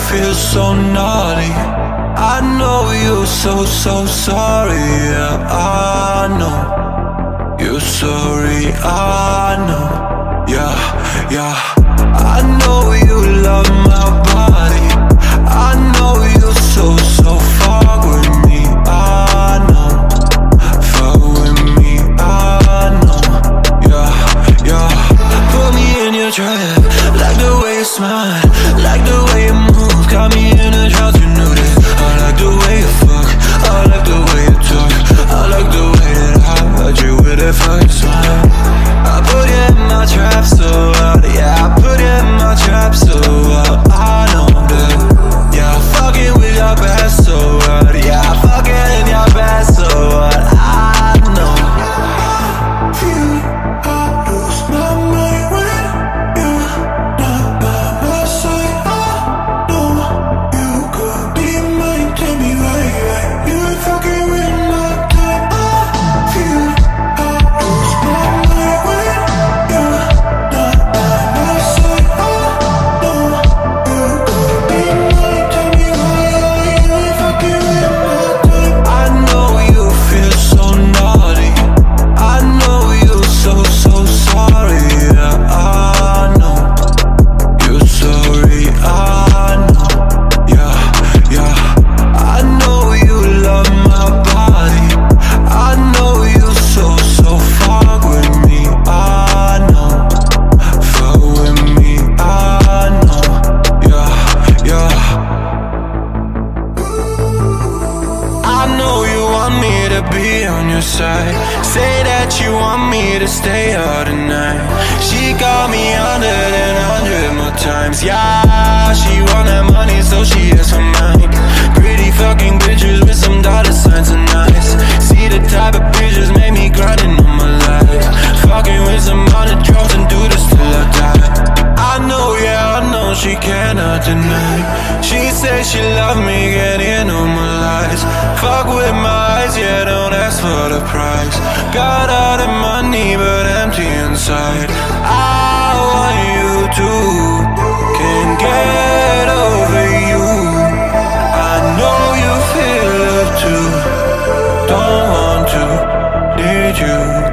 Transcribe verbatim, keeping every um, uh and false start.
feel so naughty. I know you're so, so sorry. Yeah, I know you're sorry. I know. Yeah, yeah. I know you love my body. I know you're so, so far with me. I know, far with me. I know. Yeah, yeah. Put me in your trap. Like the way you smile, like the way you move. Got me in a trance, you knew that. I like the way you fuck, I like the way you talk, I like the way that I hurt you with that fucking smile. I put you in my trap so hard, yeah, I put you in my trap so hard. I know that, yeah, I'm fucking with your best so hard, yeah, I'm fucking in your best so hard. I know. Feel I lose my mind when you're not by my side. I know you could be mine, tell me why, why you fucking with my time. I feel I lose my mind when you're not by my side. I know you could be mine, tell me why, why you fucking with my time. I know you feel so naughty. I know you're so, so sorry. Yeah, I know you're sorry. I know. Yeah, yeah. I know you love my body. I know you're so, so far with me. I know, far with me. I know. Yeah, yeah. I know you want me to be on your side. Say that you want me to stay out tonight. She got me under than a hundred more times. Yeah, she want that money, so she is for mine. Pretty fucking bitches with some dollar signs and nice. See the type of bitches make me grinding on my life. Fucking with some on the drugs and do this till I die. I know, yeah, I know she cannot deny. She says she love me, get in on my lies. Fuck with my eyes, yeah, don't ask for the price. Got all the money, but empty inside. I want you to, can't get over you. I know you feel it too. Don't want to, need you.